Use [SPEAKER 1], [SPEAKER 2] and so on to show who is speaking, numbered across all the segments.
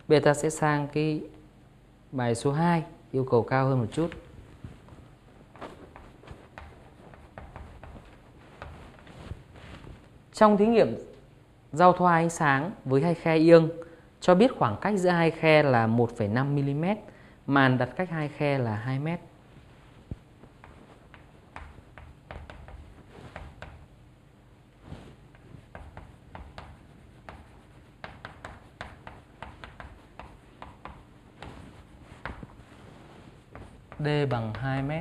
[SPEAKER 1] Bây giờ ta sẽ sang cái bài số 2, yêu cầu cao hơn một chút. Trong thí nghiệm giao thoa ánh sáng với hai khe iêng, cho biết khoảng cách giữa hai khe là 1,5 mm, màn đặt cách hai khe là 2 m. D bằng 2 m.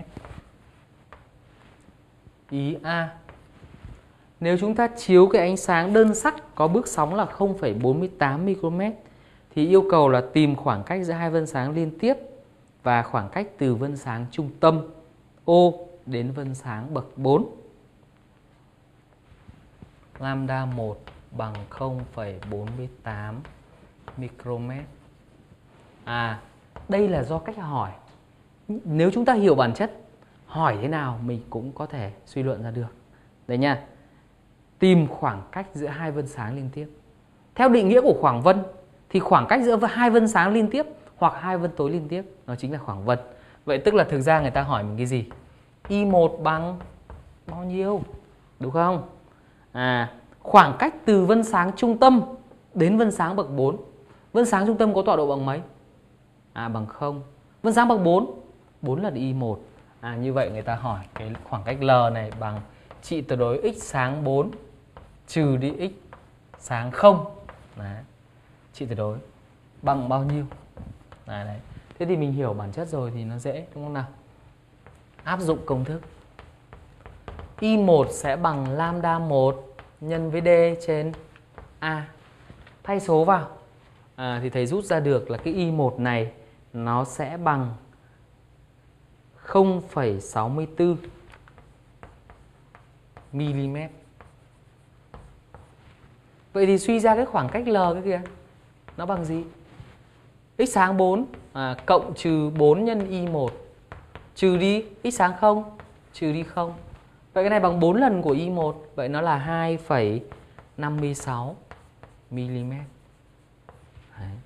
[SPEAKER 1] Ý A. Nếu chúng ta chiếu cái ánh sáng đơn sắc có bước sóng là 0,48 micromet thì yêu cầu là tìm khoảng cách giữa hai vân sáng liên tiếp và khoảng cách từ vân sáng trung tâm O đến vân sáng bậc 4. Lambda 1 bằng 0,48 micromet. Đây là do cách hỏi. Nếu chúng ta hiểu bản chất, hỏi thế nào mình cũng có thể suy luận ra được. Đấy nha. Tìm khoảng cách giữa hai vân sáng liên tiếp. Theo định nghĩa của khoảng vân thì khoảng cách giữa hai vân sáng liên tiếp hoặc hai vân tối liên tiếp nó chính là khoảng vân. Vậy tức là thực ra người ta hỏi mình cái gì? I1 bằng bao nhiêu? Đúng không? Khoảng cách từ vân sáng trung tâm đến vân sáng bậc 4. Vân sáng trung tâm có tọa độ bằng mấy? Bằng 0. Vân sáng bậc 4, 4 lần I1. Như vậy người ta hỏi cái khoảng cách L này bằng trị tuyệt đối x sáng 4 trừ đi x sáng 0. Đấy. Trị tuyệt đối bằng bao nhiêu? Đấy. Thế thì mình hiểu bản chất rồi thì nó dễ, đúng không nào? Áp dụng công thức. I1 sẽ bằng lambda 1 nhân với D trên A. Thay số vào. Thì thầy rút ra được là cái I1 này nó sẽ bằng 0,64 mm. Vậy thì suy ra cái khoảng cách L cái kìa, nó bằng gì? X sáng 4 cộng trừ 4 nhân I1 trừ đi x sáng 0 trừ đi 0. Vậy cái này bằng 4 lần của I1. Vậy nó là 2,56 mm. Đấy.